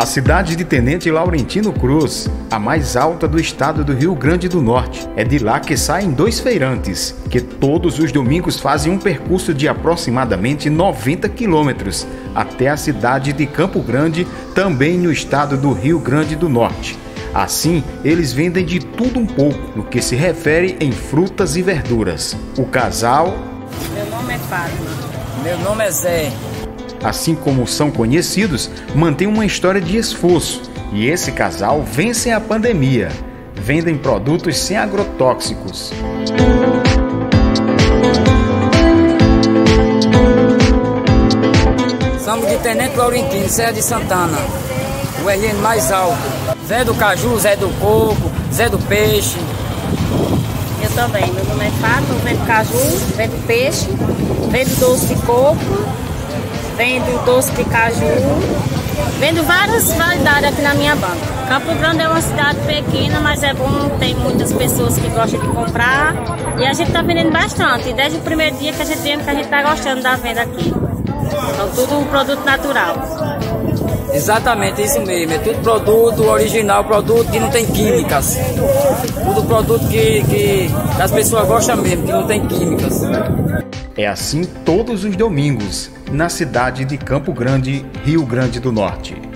A cidade de Tenente Laurentino Cruz, a mais alta do estado do Rio Grande do Norte. É de lá que saem 2 feirantes, que todos os domingos fazem um percurso de aproximadamente 90 quilômetros até a cidade de Campo Grande, também no estado do Rio Grande do Norte. Assim, eles vendem de tudo um pouco no que se refere em frutas e verduras. O casal... Meu nome é Fátima. Meu nome é Zé. Assim como são conhecidos, mantém uma história de esforço. E esse casal vence a pandemia. Vendem produtos sem agrotóxicos. Somos de Tenente Laurentino, Serra de Santana. O RN mais alto. Zé do caju, Zé do coco, Zé do peixe. Eu também. Meu nome é Fátima, vendo caju, vendo peixe, vendo doce de coco, vendo doce de caju, vendo várias variedades aqui na minha banca. Campo Grande é uma cidade pequena, mas é bom, tem muitas pessoas que gostam de comprar e a gente está vendendo bastante. Desde o primeiro dia que a gente vende, que a gente está gostando da venda aqui. Então tudo um produto natural. Exatamente, isso mesmo. É tudo produto original, produto que não tem químicas. Tudo produto que as pessoas gostam mesmo, que não tem químicas. É assim todos os domingos, na cidade de Campo Grande, Rio Grande do Norte.